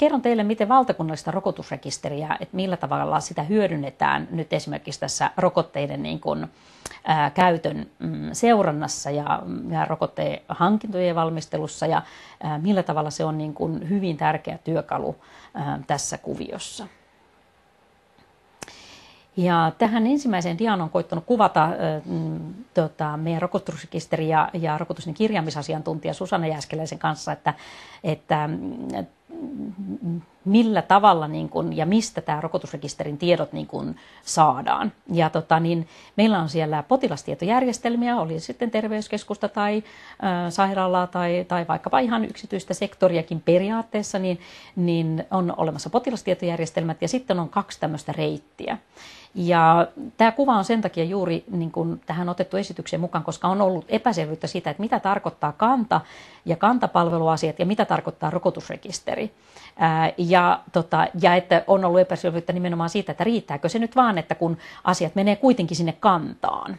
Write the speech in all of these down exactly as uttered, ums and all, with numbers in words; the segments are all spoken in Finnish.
kerron teille, miten valtakunnallista rokotusrekisteriä, että millä tavalla sitä hyödynnetään nyt esimerkiksi tässä rokotteiden niin kuin, ää, käytön mm, seurannassa ja, ja rokotteen hankintojen valmistelussa ja ää, millä tavalla se on niin kuin hyvin tärkeä työkalu ää, tässä kuviossa. Ja tähän ensimmäiseen diaan on koittanut kuvata äh, tota, meidän rokotusrekisteri ja, ja rokotusten kirjaamisasiantuntija Susanna Jääskeläisen kanssa, että, että äh, millä tavalla niin kun, ja mistä tämä rokotusrekisterin tiedot niin kun, saadaan. Ja, tota, niin, meillä on siellä potilastietojärjestelmiä, oli sitten terveyskeskusta tai äh, sairaalaa tai, tai vaikkapa ihan yksityistä sektoriakin periaatteessa, niin, niin on olemassa potilastietojärjestelmät ja sitten on kaksi tämmöistä reittiä. Ja tämä kuva on sen takia juuri niin kuin tähän otettu esitykseen mukaan, koska on ollut epäselvyyttä siitä, että mitä tarkoittaa kanta ja kantapalveluasiat ja mitä tarkoittaa rokotusrekisteri. Ää, ja, tota, ja että on ollut epäselvyyttä nimenomaan siitä, että riittääkö se nyt vaan, että kun asiat menee kuitenkin sinne kantaan.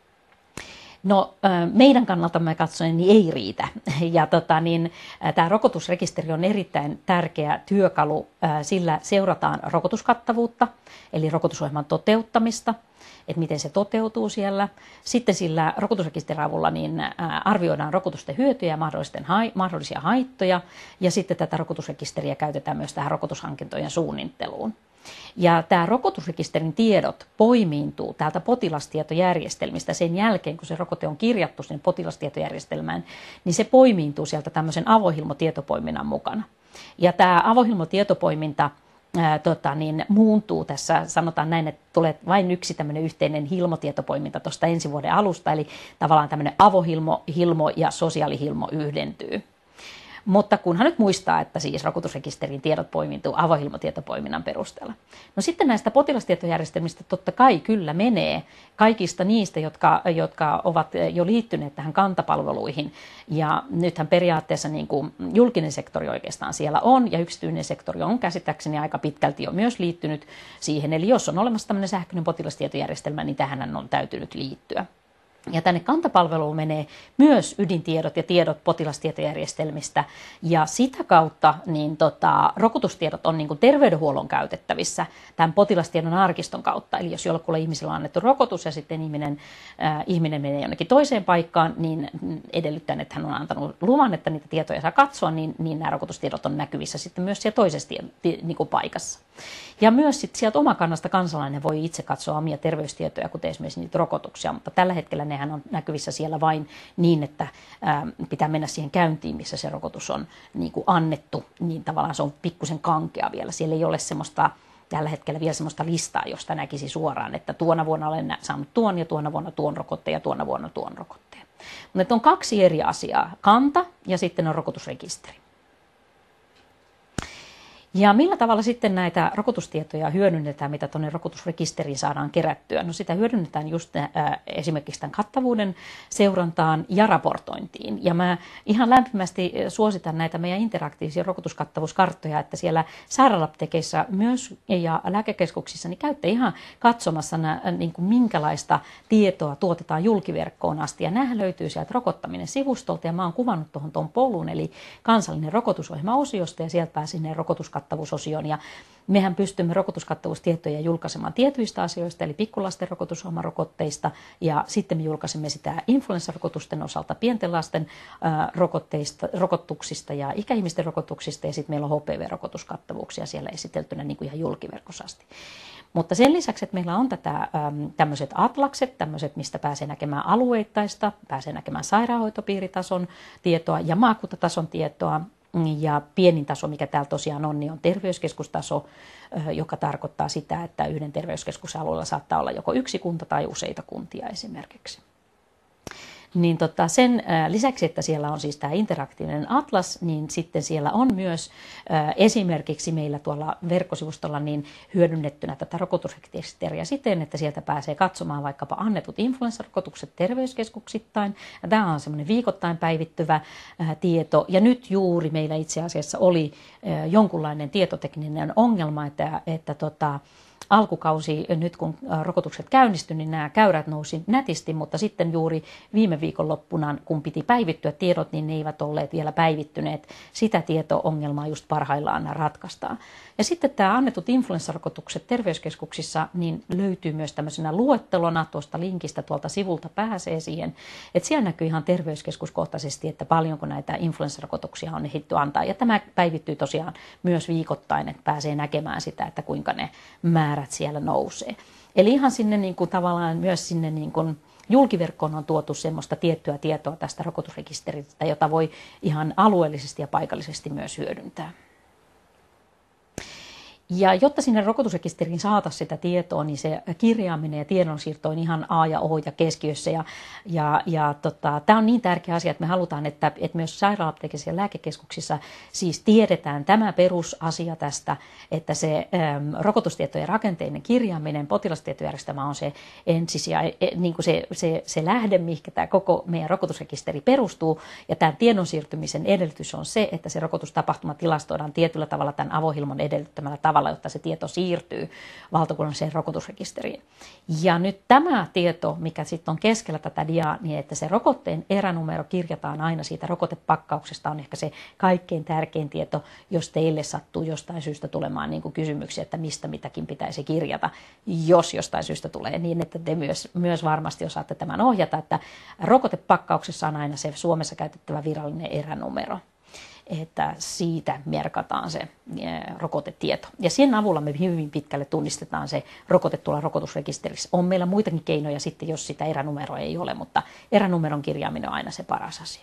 No meidän kannaltamme katsoen niin ei riitä. Ja tota, niin, tämä rokotusrekisteri on erittäin tärkeä työkalu. Sillä seurataan rokotuskattavuutta, eli rokotusohjelman toteuttamista, että miten se toteutuu siellä. Sitten sillä rokotusrekisterin avulla niin arvioidaan rokotusten hyötyjä ja mahdollisia haittoja. Ja sitten tätä rokotusrekisteriä käytetään myös tähän rokotushankintojen suunnitteluun. Ja tämä rokotusrekisterin tiedot poimiintuu täältä potilastietojärjestelmistä sen jälkeen, kun se rokote on kirjattu sinne potilastietojärjestelmään, niin se poimiintuu sieltä tämmöisen avohilmotietopoiminnan mukana. Ja tämä avohilmotietopoiminta ää, tota, niin, muuntuu tässä, sanotaan näin, että tulee vain yksi tämmöinen yhteinen hilmotietopoiminta tuosta ensi vuoden alusta, eli tavallaan tämmöinen avohilmo, hilmo ja sosiaalihilmo yhdentyy. Mutta kunhan nyt muistaa, että siis rokotusrekisterin tiedot poimintuu avohilmotietopoiminnan perusteella. No sitten näistä potilastietojärjestelmistä totta kai kyllä menee kaikista niistä, jotka, jotka ovat jo liittyneet tähän kantapalveluihin. Ja nythän periaatteessa niin kuin julkinen sektori oikeastaan siellä on ja yksityinen sektori on käsittääkseni aika pitkälti jo myös liittynyt siihen. Eli jos on olemassa tämmöinen sähköinen potilastietojärjestelmä, niin tähän on täytynyt liittyä. Ja tänne kantapalveluun menee myös ydintiedot ja tiedot potilastietojärjestelmistä ja sitä kautta niin tota, rokotustiedot on niin kuin terveydenhuollon käytettävissä tämän potilastiedon arkiston kautta. Eli jos jollekulle ihmisellä on annettu rokotus ja sitten ihminen, äh, ihminen menee jonnekin toiseen paikkaan, niin edellyttäen, että hän on antanut luvan, että niitä tietoja saa katsoa, niin, niin nämä rokotustiedot on näkyvissä sitten myös siellä toisessa niin kuin paikassa. Ja myös sit sieltä omakannasta kansalainen voi itse katsoa omia terveystietoja, kuten esimerkiksi niitä rokotuksia, mutta tällä hetkellä nehän on näkyvissä siellä vain niin, että ää, pitää mennä siihen käyntiin, missä se rokotus on niin kuin annettu, niin tavallaan se on pikkusen kankea vielä. Siellä ei ole semmoista, tällä hetkellä vielä semmoista listaa, josta näkisi suoraan, että tuona vuonna olen saanut tuon ja tuona vuonna tuon rokotteen ja tuona vuonna tuon rokotteen. Mutta on kaksi eri asiaa, kanta ja sitten on rokotusrekisteri. Ja millä tavalla sitten näitä rokotustietoja hyödynnetään, mitä tuonne rokotusrekisteriin saadaan kerättyä? No sitä hyödynnetään just äh, esimerkiksi tämän kattavuuden seurantaan ja raportointiin. Ja mä ihan lämpimästi suositan näitä meidän interaktiivisia rokotuskattavuuskarttoja, että siellä sairaalaptekeissa myös ja lääkekeskuksissa niin käytte ihan katsomassa, nää, niin kuin minkälaista tietoa tuotetaan julkiverkkoon asti. Ja nämä löytyy sieltä rokottaminen sivustolta ja mä oon kuvannut tuohon tuon polun, eli kansallinen rokotusohjelma-osiosta ja sieltä pääsin ne rokotuskattavuusosioon. Ja mehän pystymme rokotuskattavuustietoja julkaisemaan tietyistä asioista, eli pikkulasten rokotusohjelmarokotteista, ja sitten me julkaisemme sitä influenssarokotusten osalta pienten lasten ää, rokotteista, rokotuksista ja ikäihmisten rokotuksista, ja sitten meillä on H P V-rokotuskattavuuksia siellä esiteltynä niin kuin ihan julkiverkossa asti. Mutta sen lisäksi, että meillä on tätä tämmöiset atlakset, tämmöiset, mistä pääsee näkemään alueittaista, pääsee näkemään sairaanhoitopiiritason tietoa ja maakuntatason tietoa, ja pienin taso, mikä täällä tosiaan on, niin on terveyskeskustaso, joka tarkoittaa sitä, että yhden terveyskeskusalueella saattaa olla joko yksi kunta tai useita kuntia esimerkiksi. Niin tota, sen lisäksi, että siellä on siis tämä interaktiivinen atlas, niin sitten siellä on myös äh, esimerkiksi meillä tuolla verkkosivustolla niin hyödynnettynä tätä rokotusrekisteriä siten, että sieltä pääsee katsomaan vaikkapa annetut influenssarokotukset terveyskeskuksittain. Ja tämä on semmoinen viikoittain päivittyvä äh, tieto. Ja nyt juuri meillä itse asiassa oli äh, jonkunlainen tietotekninen ongelma, että, että tota, alkukausi, nyt kun rokotukset käynnistyi, niin nämä käyrät nousi nätisti, mutta sitten juuri viime viikonloppuna, kun piti päivittyä tiedot, niin ne eivät olleet vielä päivittyneet. Sitä tieto-ongelmaa just parhaillaan ratkaistaan. Ja sitten tämä annetut influenssarokotukset terveyskeskuksissa niin löytyy myös tämmöisenä luettelona tuosta linkistä tuolta sivulta pääsee siihen, että siellä näkyy ihan terveyskeskuskohtaisesti, että paljonko näitä influenssarokotuksia on ehditty antaa. Ja tämä päivittyy tosiaan myös viikoittain, että pääsee näkemään sitä, että kuinka ne määrät siellä nousee. Eli ihan sinne niin kuin tavallaan myös sinne niin kuin julkiverkkoon on tuotu semmoista tiettyä tietoa tästä rokotusrekisteristä, jota voi ihan alueellisesti ja paikallisesti myös hyödyntää. Ja jotta sinne rokotusrekisteriin saataisiin sitä tietoa, niin se kirjaaminen ja tiedonsiirto on ihan A ja O ja keskiössä. Ja, ja, ja tota, tämä on niin tärkeä asia, että me halutaan, että, että myös sairaala-apteekissa ja lääkekeskuksissa siis tiedetään tämä perusasia tästä, että se äm, rokotustietojen rakenteinen kirjaaminen, potilastietojärjestelmä on se ensisija, niin kuin se, se, se lähde, mihinkä tämä koko meidän rokotusrekisteri perustuu. Ja tämän tiedon siirtymisen edellytys on se, että se rokotustapahtuma tilastoidaan tietyllä tavalla tämän avohilmon edellyttämällä tavalla, jotta se tieto siirtyy valtakunnalliseen rokotusrekisteriin. Ja nyt tämä tieto, mikä sitten on keskellä tätä diaa, niin että se rokotteen eränumero kirjataan aina siitä rokotepakkauksesta, on ehkä se kaikkein tärkein tieto, jos teille sattuu jostain syystä tulemaan niin kuin kysymyksiä, että mistä mitäkin pitäisi kirjata, jos jostain syystä tulee, niin että te myös, myös varmasti osaatte tämän ohjata, että rokotepakkauksessa on aina se Suomessa käytettävä virallinen eränumero, että siitä merkataan se rokotetieto. Ja sen avulla me hyvin pitkälle tunnistetaan se rokote tuolla rokotusrekisterissä. On meillä muitakin keinoja sitten, jos sitä eränumeroa ei ole, mutta eränumeron kirjaaminen on aina se paras asia.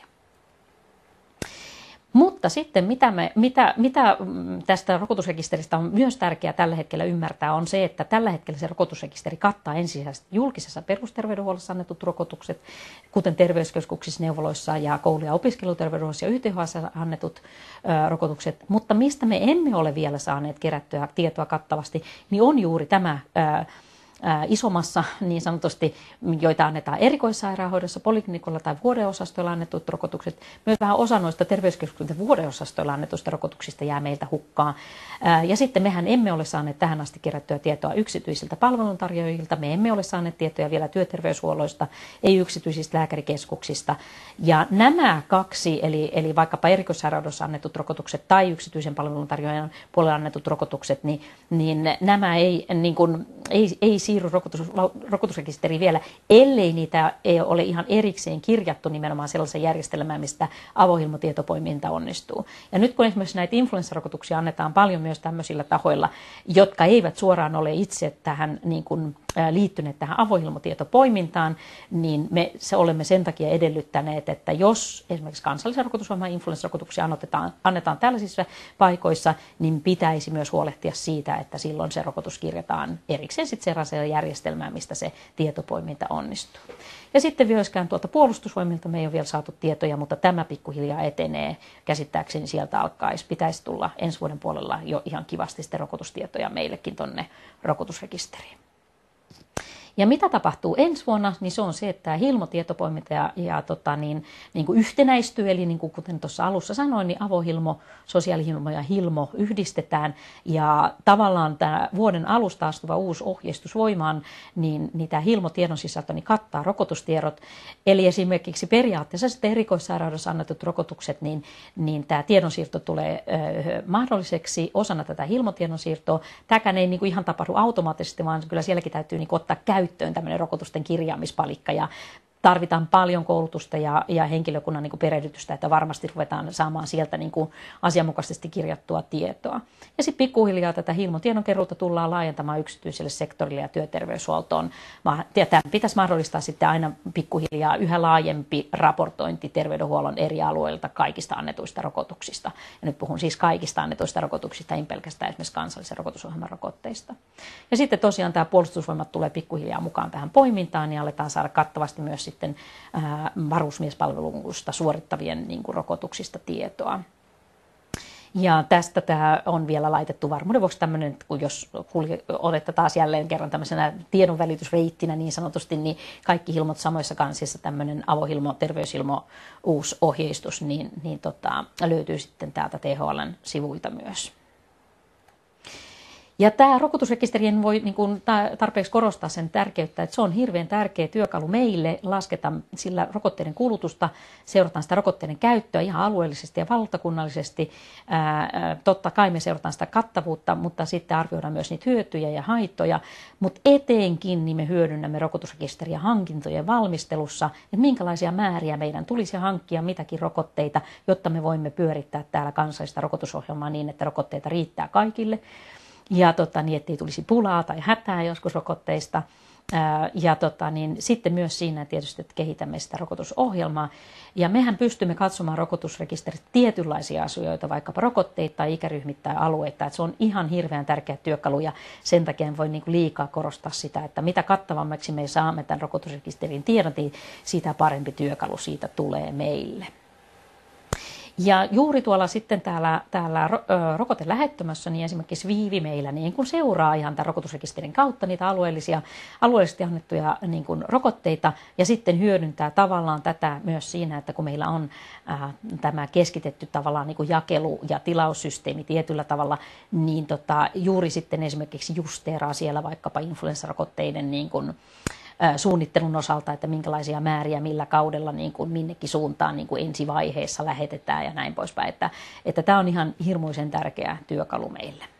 Mutta sitten mitä, me, mitä, mitä tästä rokotusrekisteristä on myös tärkeää tällä hetkellä ymmärtää on se, että tällä hetkellä se rokotusrekisteri kattaa ensisijaisesti julkisessa perusterveydenhuollossa annetut rokotukset, kuten terveyskeskuksissa, neuvoloissa ja koulu- ja opiskeluterveydenhuollossa ja Y T H S annetut ö, rokotukset. Mutta mistä me emme ole vielä saaneet kerättyä tietoa kattavasti, niin on juuri tämä ö, isommassa niin sanotusti, joita annetaan erikoissairaanhoidossa, poliklinikolla tai vuodeosastoilla annetut rokotukset. Myös vähän osa noista terveyskeskuksen vuodeosastoilla annetuista rokotuksista jää meiltä hukkaan. Ja sitten mehän emme ole saaneet tähän asti kerättyä tietoa yksityisiltä palveluntarjoajilta. Me emme ole saaneet tietoja vielä työterveyshuolloista, ei yksityisistä lääkärikeskuksista. Ja nämä kaksi, eli, eli vaikkapa erikoissairaanhoidossa annetut rokotukset tai yksityisen palveluntarjoajan puolella annetut rokotukset, niin, niin nämä ei, niin kuin, ei, ei siirry rokotus, rokotusrekisteriin vielä, ellei niitä ei ole ihan erikseen kirjattu nimenomaan sellaisen järjestelmään, mistä avohilmotietopoiminta onnistuu. Ja nyt kun esimerkiksi näitä influenssarokotuksia annetaan paljon myös tämmöisillä tahoilla, jotka eivät suoraan ole itse tähän niin kuin, liittyneet tähän avohilmotietopoimintaan, niin me se olemme sen takia edellyttäneet, että jos esimerkiksi kansallisen rokotusohjelman influenssarokotuksia annetaan, annetaan tällaisissa paikoissa, niin pitäisi myös huolehtia siitä, että silloin se rokotus kirjataan erikseen sitten sellaisella järjestelmään, mistä se tietopoiminta onnistuu. Ja sitten myöskään tuolta puolustusvoimilta me ei ole vielä saatu tietoja, mutta tämä pikkuhiljaa etenee. Käsittääkseni sieltä alkaisi, pitäisi tulla ensi vuoden puolella jo ihan kivasti sitten rokotustietoja meillekin tuonne rokotusrekisteriin. Ja mitä tapahtuu ensi vuonna, niin se on se, että tämä Hilmo-tietopoiminta ja, ja tota, niin, niin kuin yhtenäistyy, eli niin kuin kuten tuossa alussa sanoin, niin avohilmo, sosiaalihilmo ja hilmo yhdistetään. Ja tavallaan tämä vuoden alusta astuva uusi ohjeistus voimaan, niin, niin tämä Hilmo-tiedon sisältö niin kattaa rokotustiedot. Eli esimerkiksi periaatteessa sitten erikoissairaudessa annetut rokotukset, niin, niin tämä tiedonsiirto tulee ö, mahdolliseksi osana tätä Hilmo-tiedonsiirtoa. Tämäkään ei niin kuin ihan tapahdu automaattisesti, vaan kyllä sielläkin täytyy niin kuin ottaa käyttöön tämmöinen rokotusten kirjaamispalikka ja tarvitaan paljon koulutusta ja, ja henkilökunnan niin kuin perehdytystä, että varmasti ruvetaan saamaan sieltä niin kuin asianmukaisesti kirjattua tietoa. Ja sitten pikkuhiljaa tätä Hilmo-tiedonkeruuta tullaan laajentamaan yksityiselle sektorille ja työterveyshuoltoon. Tämä pitäisi mahdollistaa sitten aina pikkuhiljaa yhä laajempi raportointi terveydenhuollon eri alueilta kaikista annetuista rokotuksista. Ja nyt puhun siis kaikista annetuista rokotuksista, ei pelkästään esimerkiksi kansallisen rokotusohjelman rokotteista. Ja sitten tosiaan tämä puolustusvoimat tulee pikkuhiljaa mukaan tähän poimintaan ja aletaan saada kattavasti myös sitten ää, varusmiespalvelusta suorittavien niin kuin, rokotuksista tietoa. Ja tästä tämä on vielä laitettu varmuuden vuoksi tämmöinen, että kun jos olette taas jälleen kerran tämmöisenä tiedonvälitysreittinä niin sanotusti, niin kaikki hilmot samoissa kansissa tämmöinen avohilmo, terveyshilmo, uusi ohjeistus, niin, niin tota, löytyy sitten täältä T H L:n sivuilta myös. Ja tämä rokotusrekisterien voi niin kuin tarpeeksi korostaa sen tärkeyttä, että se on hirveän tärkeä työkalu meille, lasketaan sillä rokotteiden kulutusta, seurataan sitä rokotteiden käyttöä ihan alueellisesti ja valtakunnallisesti. Ää, totta kai me seurataan sitä kattavuutta, mutta sitten arvioidaan myös niitä hyötyjä ja haittoja, mutta etenkin niin me hyödynnämme rokotusrekisteriä hankintojen valmistelussa, että minkälaisia määriä meidän tulisi hankkia mitäkin rokotteita, jotta me voimme pyörittää täällä kansallista rokotusohjelmaa niin, että rokotteita riittää kaikille. Ja tota, niin, ettei tulisi pulaa tai hätää joskus rokotteista. Ää, ja tota, niin, sitten myös siinä tietysti, että kehitämme sitä rokotusohjelmaa. Ja mehän pystymme katsomaan rokotusrekisteristä tietynlaisia asioita, vaikkapa rokotteita tai ikäryhmiä tai alueita. Että se on ihan hirveän tärkeä työkalu ja sen takia en voi niin kuin liikaa korostaa sitä, että mitä kattavammaksi me saamme tämän rokotusrekisterin tiedot, niin sitä parempi työkalu siitä tulee meille. Ja juuri tuolla sitten täällä, täällä rokotelähettömässä, niin esimerkiksi Viivi meillä niin kun seuraa ihan tämän rokotusrekisterin kautta niitä alueellisia, alueellisesti annettuja niin kun rokotteita ja sitten hyödyntää tavallaan tätä myös siinä, että kun meillä on ää, tämä keskitetty tavallaan niin kun jakelu- ja tilaussysteemi tietyllä tavalla, niin tota, juuri sitten esimerkiksi justeeraa siellä vaikkapa influenssarokotteiden niin kun, suunnittelun osalta, että minkälaisia määriä millä kaudella niin kuin minnekin suuntaan niin kuin ensivaiheessa lähetetään ja näin poispäin. Että, että tämä on ihan hirmuisen tärkeä työkalu meille.